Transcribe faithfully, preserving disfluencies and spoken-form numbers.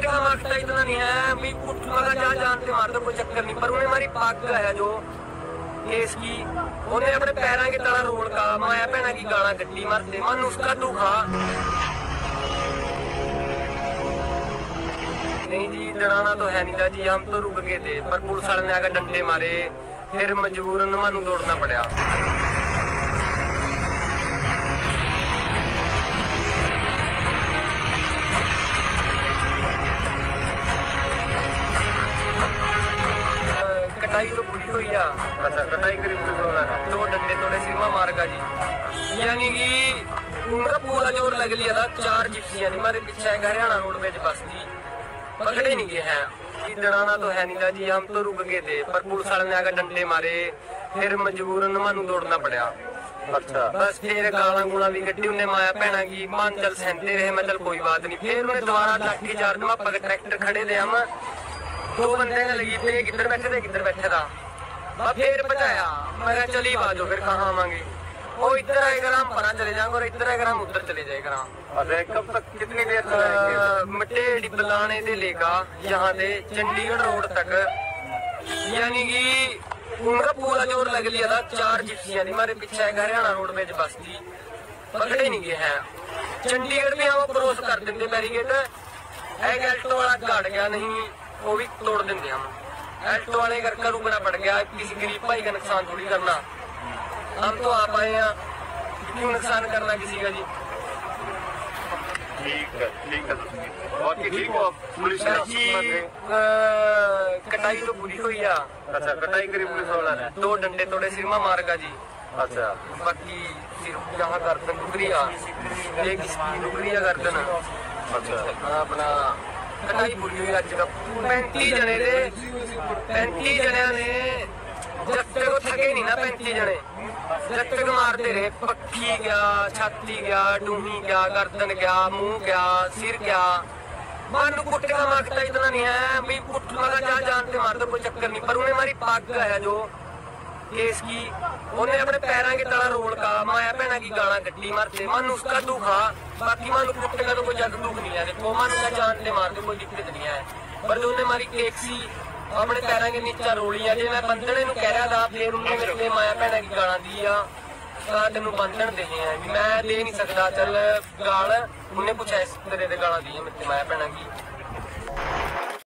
कुटका मांगता इतना नहीं है भी कुटका जा जानते मार दो कोई चक्कर नहीं, पर उन्हें हमारी पग है जो केस की उन्हें अपने पैरों के तला रोल का माया भैना की गाना गड्डी मारते मन उसका दुखा नहीं जी। डराना तो है नहीं था जी, हम तो रुक गए थे पर पुलिस वाले ने आकर डंडे मारे, फिर मजबूरन मानू दौड़ना पड़ा। कटाई तो पूरी हुई है। अच्छा, कटाई करीब दो डंडे तोड़े सिरमा मारगा जी, यानी कि उनका पूरा जोर लग लिया था। चार जिप्सियां हमारे पीछे हरियाणा रोड में बसती पकड़े नहीं गए हैं। डराना तो है नहीं था जी, हम तो रुक गए थे पर पुलिस वाले ने आकर डंडे मारे, फिर मजबूरन मानू दौड़ना पड़ा। अच्छा, बस फिर गाला गुला भी कटी उन्हें माया भैना की मान चल सहते रहे, मैं चल कोई बात नहीं। फिर उन्हें दोबारा लाठी चार दमा पग ट्रैक्टर खड़े थे हम, दो बंदे लगी थे, किधर बैठे थे किधर बैठे था, फिर बचाया। मैं चली बाजो फिर कहाँ आवांगे, वो इधर आएगा हम परा चले जाएंगे और इधर आएगा हम उधर चले जाएगा। अरे कब तक कितनी देर तक? मटेड़ी बलाने से लेकर यहाँ से चंडीगढ़ रोड तक, यानी कि उनका पूरा जोर लग लिया था। चार जिप्सियां हमारे पीछे हरियाणा रोड में बसती पकड़े नहीं गए हैं। चंडीगढ़ में हम क्रॉस कर देंगे बैरिकेड, एक एल्टो वाला गाड़ गया नहीं वो भी तोड़ देंगे हम। एल्टो वाले घर का रुकना पड़ गया, किसी गरीब भाई का नुकसान थोड़ी करना, हम तो आ पाए हैं, क्यों नुकसान करना किसी का जी। ठीक है ठीक है, बाकी ठीक हो पुलिस जी। कटाई तो पूरी हुई है। अच्छा, कटाई करी पुलिस वाला ने दो डंडे तोड़े सिरमा मारगा जी। अच्छा, बाकी सिर्फ यहाँ गर्दन टुकरिया एक टुकरिया गर्दन। अच्छा, अपना कटाई पूरी हुई अज का पैंती जने दे पैंती जने ने जब तक वो थके नहीं ना पैंती जने जब तक मारते रहे। पक्की गया, छाती गया, डूही गया, गर्दन गया, मुंह गया, सिर गया। मन कुटका मांगता इतना नहीं है भी कुटका जा जानते मार दो कोई चक्कर नहीं, पर उन्हें हमारी पग है जो केस की उन्हें अपने पैरों के तला रोल का माया भैना की गाना गड्डी मारते मन उसका दुखा। बाकी मन कुटका तो कोई जग दुख नहीं है, देखो मन का जानते मारते कोई दिक्कत नहीं है, पर जो उन्हें हमारी केक सी अपने पैरों के नीचे रोली है। जो मैं बंधने को कह रहा था फिर उन्हें मेरे माया भैना की गाना दी आ तेन बंधन दे हैं, मैं दे नहीं सकता चल गाल, उन्हें कुछ इस तरह की गाला दी है मेरे माया भैना की।